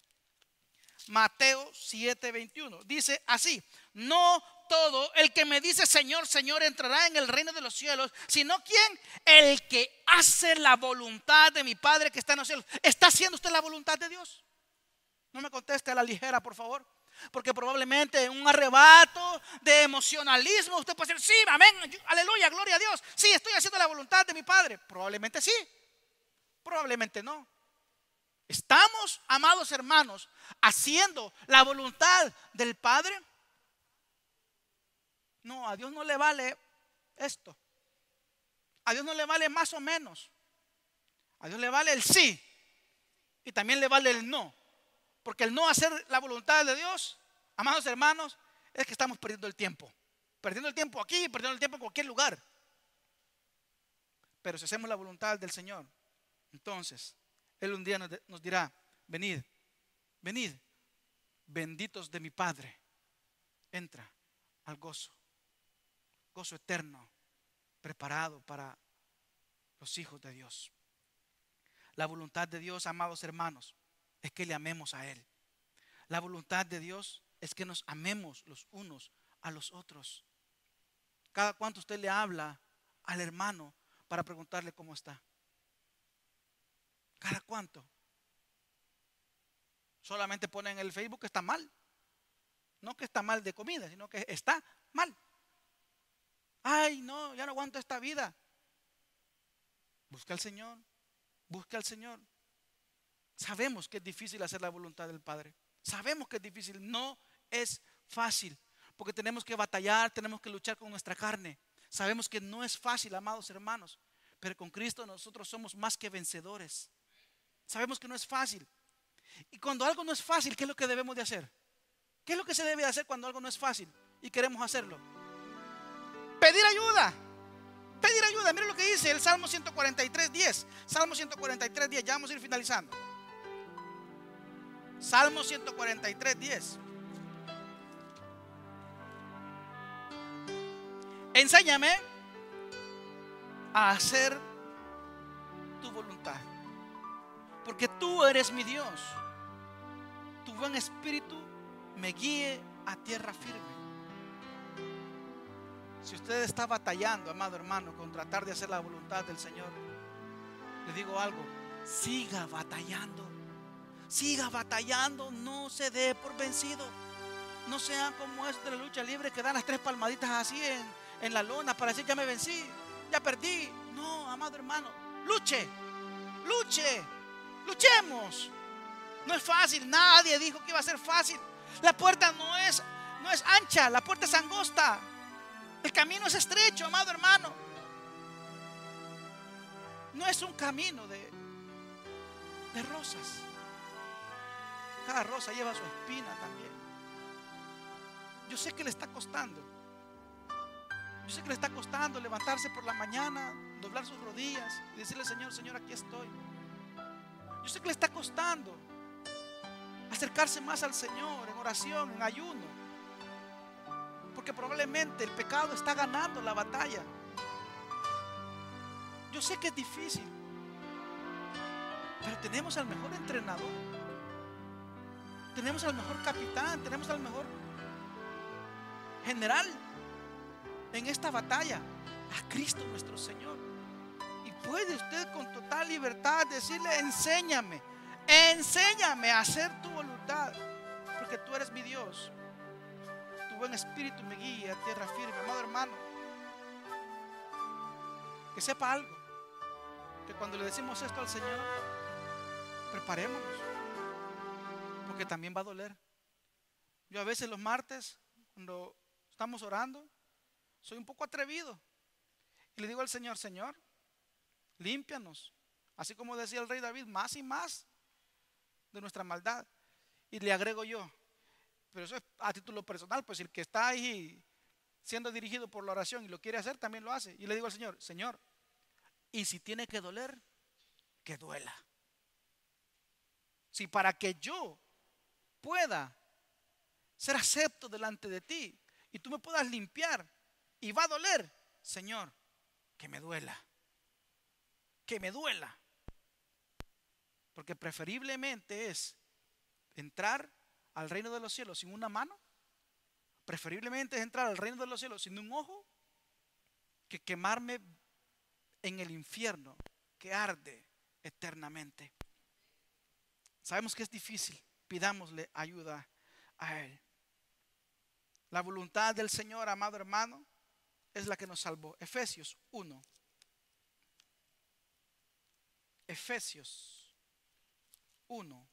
Mateo 7:21. Dice así: no todo el que me dice Señor, Señor entrará en el reino de los cielos, sino ¿quién? El que hace la voluntad de mi Padre que está en los cielos. ¿Está haciendo usted la voluntad de Dios? No me conteste a la ligera, por favor, porque probablemente en un arrebato de emocionalismo usted puede decir: sí, amén, aleluya, gloria a Dios, sí, estoy haciendo la voluntad de mi Padre. Probablemente sí, probablemente no. ¿Estamos, amados hermanos, haciendo la voluntad del Padre? No, a Dios no le vale esto. A Dios no le vale más o menos. A Dios le vale el sí y también le vale el no. Porque el no hacer la voluntad de Dios, amados hermanos, es que estamos perdiendo el tiempo. Perdiendo el tiempo aquí, perdiendo el tiempo en cualquier lugar. Pero si hacemos la voluntad del Señor, entonces Él un día nos dirá: venid, venid, benditos de mi Padre, entra al gozo eterno preparado para los hijos de Dios. La voluntad de Dios, amados hermanos, es que le amemos a Él. La voluntad de Dios es que nos amemos los unos a los otros. Cada cuánto usted le habla al hermano para preguntarle cómo está. Cada cuánto. Solamente ponen en el Facebook que está mal. No que está mal de comida, sino que está mal. Ay, no, ya no aguanto esta vida. Busca al Señor, busca al Señor. Sabemos que es difícil hacer la voluntad del Padre. Sabemos que es difícil, no es fácil, porque tenemos que batallar, tenemos que luchar con nuestra carne. Sabemos que no es fácil, amados hermanos, pero con Cristo nosotros somos más que vencedores. Sabemos que no es fácil. Y cuando algo no es fácil, ¿qué es lo que debemos de hacer? ¿Qué es lo que se debe de hacer cuando algo no es fácil y queremos hacerlo? Pedir ayuda. Pedir ayuda. Mira lo que dice el Salmo 143:10. Salmo 143:10. Ya vamos a ir finalizando. Salmo 143:10. Enséñame a hacer tu voluntad, porque tú eres mi Dios. Tu buen espíritu me guíe a tierra firme. Si usted está batallando, amado hermano, con tratar de hacer la voluntad del Señor, le digo algo: siga batallando. Siga batallando, no se dé por vencido. No sean como esos de la lucha libre que dan las 3 palmaditas así en la lona para decir ya me vencí, ya perdí. No, amado hermano, luche, luchemos. No es fácil, nadie dijo que iba a ser fácil. La puerta no es ancha, la puerta es angosta. El camino es estrecho, amado hermano. No es un camino de rosas. Cada rosa lleva su espina también. Yo sé que le está costando. Yo sé que le está costando levantarse por la mañana, doblar sus rodillas y decirle: Señor, Señor, aquí estoy. Yo sé que le está costando acercarse más al Señor en oración, en ayuno, porque probablemente el pecado está ganando la batalla. Yo sé que es difícil, pero tenemos al mejor entrenador, tenemos al mejor capitán, tenemos al mejor general en esta batalla, a Cristo nuestro Señor. Y puede usted con total libertad decirle: enséñame a hacer tu voluntad, porque tú eres mi Dios. Tu buen espíritu me guía a tierra firme. Amado hermano, que sepa algo, que cuando le decimos esto al Señor, preparémonos, porque también va a doler. Yo a veces los martes, cuando estamos orando, soy un poco atrevido y le digo al Señor: Señor, límpianos, así como decía el rey David, más y más de nuestra maldad. Y le agrego yo, pero eso es a título personal, pues el que está ahí siendo dirigido por la oración y lo quiere hacer, también lo hace. Y le digo al Señor: Señor, y si tiene que doler, que duela. Si para que yo pueda ser acepto delante de ti y tú me puedas limpiar y va a doler, Señor, que me duela. Que me duela. Porque preferiblemente es entrar al reino de los cielos sin una mano. Preferiblemente es entrar al reino de los cielos sin un ojo, que quemarme en el infierno que arde eternamente. Sabemos que es difícil. Pidámosle ayuda a Él. La voluntad del Señor, amado hermano, es la que nos salvó. Efesios 1. Efesios 1.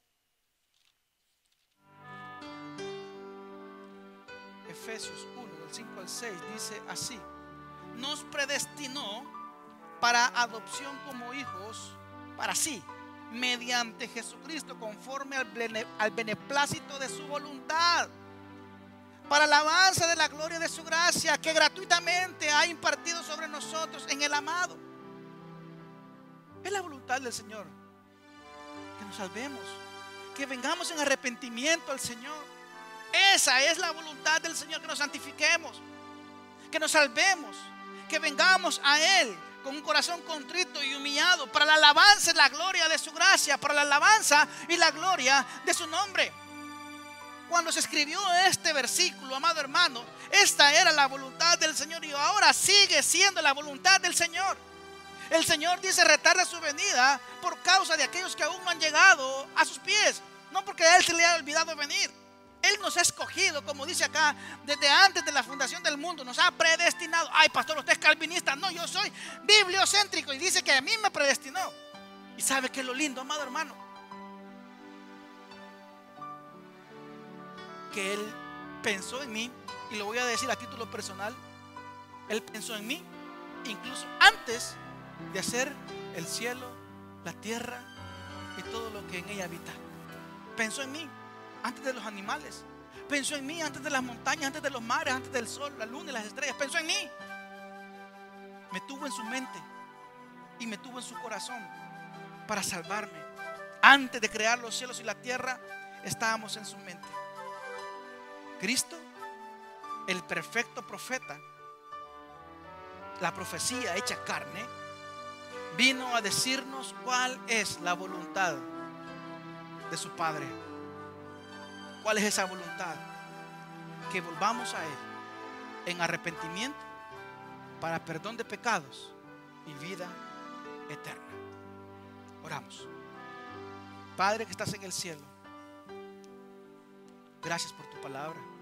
Efesios 1, del 5 al 6 dice así: nos predestinó para adopción como hijos para sí, mediante Jesucristo, conforme al beneplácito de su voluntad, para alabanza de la gloria de su gracia, que gratuitamente ha impartido sobre nosotros en el amado. Es la voluntad del Señor que nos salvemos, que vengamos en arrepentimiento al Señor. Esa es la voluntad del Señor, que nos santifiquemos, que nos salvemos, que vengamos a Él con un corazón contrito y humillado, para la alabanza y la gloria de su gracia, para la alabanza y la gloria de su nombre. Cuando se escribió este versículo, amado hermano, esta era la voluntad del Señor y ahora sigue siendo la voluntad del Señor. El Señor dice: retarda su venida por causa de aquellos que aún no han llegado a sus pies. no porque a Él se le haya olvidado venir. Él nos ha escogido, como dice acá, desde antes de la fundación del mundo. Nos ha predestinado. Ay, pastor, usted es calvinista. No, yo soy bibliocéntrico y dice que a mí me predestinó. ¿Y sabe qué es lo lindo, amado hermano? Que Él pensó en mí, y lo voy a decir a título personal. Él pensó en mí incluso antes de hacer el cielo, la tierra y todo lo que en ella habita. Pensó en mí antes de los animales. Pensó en mí antes de las montañas, antes de los mares, antes del sol, la luna y las estrellas. Pensó en mí. Me tuvo en su mente y me tuvo en su corazón para salvarme. Antes de crear los cielos y la tierra, estábamos en su mente. Cristo, el perfecto profeta, la profecía hecha carne, vino a decirnos cuál es la voluntad de su Padre. ¿Cuál es esa voluntad? Que volvamos a Él en arrepentimiento para perdón de pecados y vida eterna. Oramos. Padre que estás en el cielo, gracias por tu palabra.